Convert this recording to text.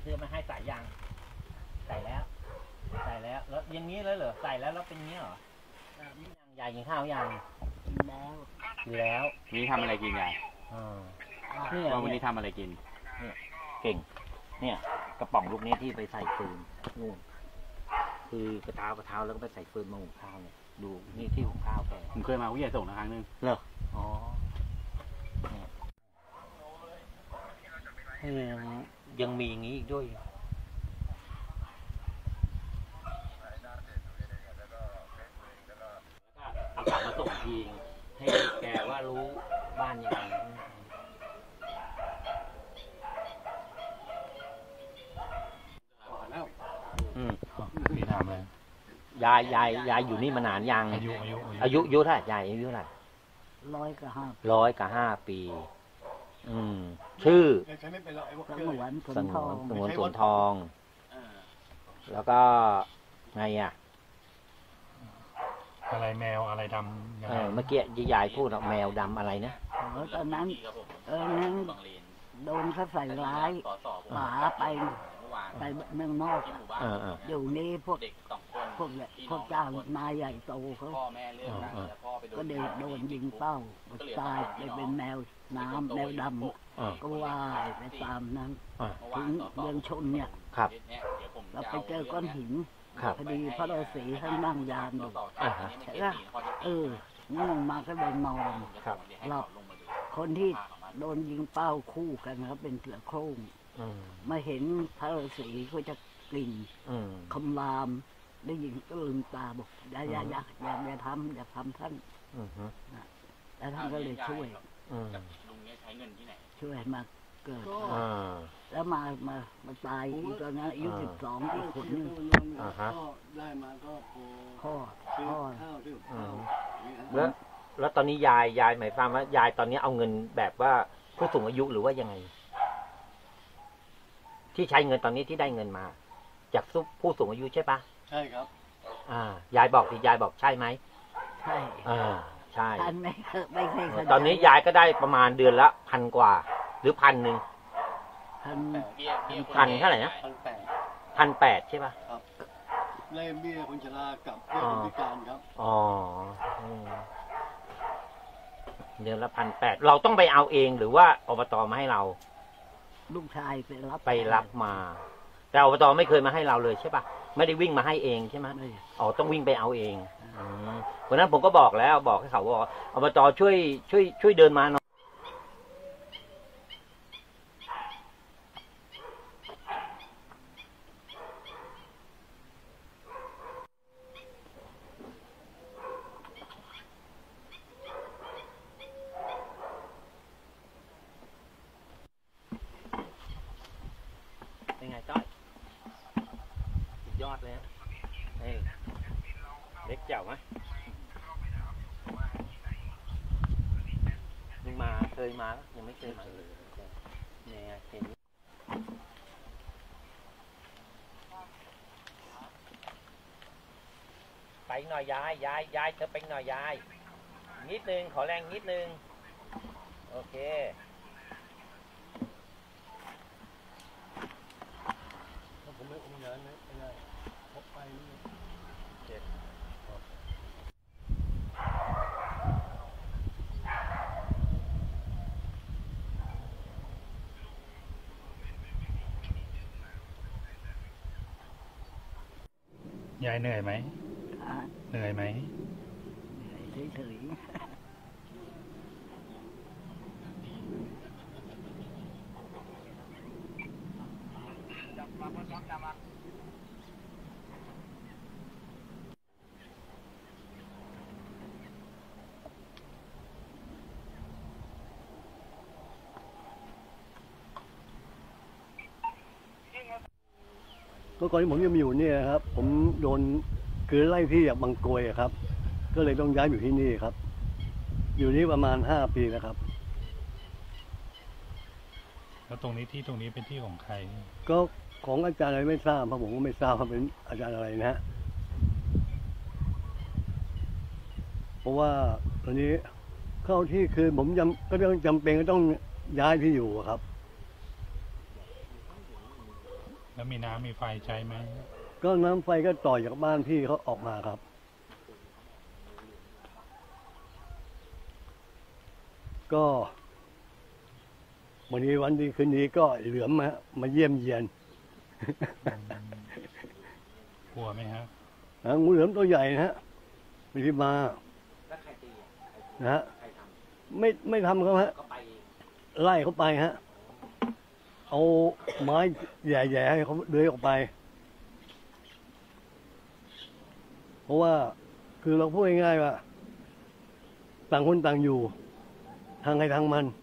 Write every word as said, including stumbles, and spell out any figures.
ซื้อมาให้ใส่ยางใส่แล้วใส่แล้วแล้วอย่างนี้เลยเหรอใส่แล้วแล้วเป็นงี้เหรอยังยายกินข้าวยังกินแล้วกินแล้วนี่ทำอะไรกินยายนี่ว่าวันนี้ทำอะไรกินเนี่ยเก่งเนี่ยกระป๋องลูกนี้ที่ไปใส่ฟืนนู่นคือกระเท้ากระเท้าแล้วก็ไปใส่ฟืนมาหุงข้าวเนี่ยดูนี่ที่หุงข้าวแกผมเคยมาผู้ใหญ่ส่งนะครั้งนึงเหรออ๋อยังมีอย่างนี้อีกด้วยเอากลับมาส่งทีให้แกว่ารู้บ้านยังไงอืมมีถามเลยยายยายยายอยู่นี่มานานยังอายุอายุอายุอายุเท่าไหร่ยายอายุเท่าไหร่ร้อยกับห้าร้อยกับห้าปีอืมชื่อสงวนสวนทองสงวนสวนทองแล้วก็ไงอ่ะอะไรแมวอะไรดำเออเมื่อกี้ยายพูดแมวดำอะไรนะตอนนั้นเออนั้นโดนเขาใส่ร้ายหมาไปไปเมืองนอกอยู่นี่พวกพวกพวกเจ้านายใหญ่โตเขาก็เดินโดนยิงเป้าตายไปเป็นแมวน้ำแมวดำก็ว่ายไปตามนั้นถึงเมืองชนเนี่ยเราไปเจอก้อนหินพอดีพระฤาษีท่านนั่งยานอยู่ใช่ไหมเออง่วงมาก็เลยนอนหลับคนที่โดนยิงเป้าคู่กันครับเป็นเสือโคร่งมาเห็นพระฤาษีก็จะกลิ่นคำรามได้ยินก็ลืมตาบอกอย่าอย่าอย่าอย่าอย่าทำอย่าทำท่านแล้วท่านก็เลยช่วยช่วยมาเกิดแล้วมามามาตายอีกตอนนั้นอายุสิบสองอีกคนนึงได้มาก็พ่อพ่อแล้วแล้วตอนนี้ยายยายหมายความว่ายายตอนนี้เอาเงินแบบว่าผู้สูงอายุหรือว่ายังไงที่ใช้เงินตอนนี้ที่ได้เงินมาจากผู้สูงอายุใช่ปะใช่ครับอ่ายายบอกที่ยายบอกใช่ไหมใช่อ่าใช่ไม่ไม่เคยตอนนี้ยายก็ได้ประมาณเดือนละพันกว่าหรือพันหนึ่งพันพันเท่าไหร่นะพันแปดพันแปดใช่ปะครับเล่มเบี้ยคนชรากับเบี้ยคนพิการครับอ๋อเดือนละพันแปดเราต้องไปเอาเองหรือว่าอบตมาให้เราลูกชายไปรับไปรับมาแต่อบตไม่เคยมาให้เราเลยใช่ปะไม่ได้วิ่งมาให้เองใช่ไหมอ๋อต้องวิ่งไปเอาเองเพราะนั้นผมก็บอกแล้วบอกให้เขาว่าอบตช่วยช่วยช่วยเดินมาหน่อยเป็นไงต้อยยอดเลยเล็กเจ๋วไหมยังมาเคยมายังไม่เคยมาเลยเนี่ยเห็นไปหน่อยยายยายยายเธอไปหน่อยยายนิดนึงขอแรงนิดนึงโอเคผมไม่ผมเงินนะไม่ได้พบไปเจ็ดยายเหนื่อยไหมเหนื่อยไหมเหนื่อยเฉยเมื่อก่อนที่ผมยังอยู่เนี่ยครับผมโดนคือไล่ที่จากบางกรวยครับก็เลยต้องย้ายอยู่ที่นี่ครับอยู่นี่ประมาณห้าปีแล้วครับแล้วตรงนี้ที่ตรงนี้เป็นที่ของใครก็ของอาจารย์อะไรไม่ทราบเพราะผมก็ไม่ทราบว่าเป็นอาจารย์อะไรนะฮะเพราะว่าตอนนี้เข้าที่คือผมจำก็ต้องจำเป็นก็ต้องย้ายที่อยู่ครับแล้วมีน้ำมีไฟใช้ไหมก็น้ำไฟก็ต่อจากบ้านพี่เขาออกมาครับ ก็วันนี้วันดีคืนนี้ก็เหลือมมามาเยี่ยมเยียนกลัวไหมครับนะงูเหลือมตัวใหญ่นะฮะมีที่มาแล้วใครตีอ่ะใครตีนะฮะใครทไม่ไม่ทำเขาฮะำก็ไปเองไล่เขาไปฮะ เอาไม้แย่ๆให้เขาเลื้อยออกไป เพราะว่าคือเราพูดง่ายๆว่า ต่างคนต่างอยู่ ทางใครทางมัน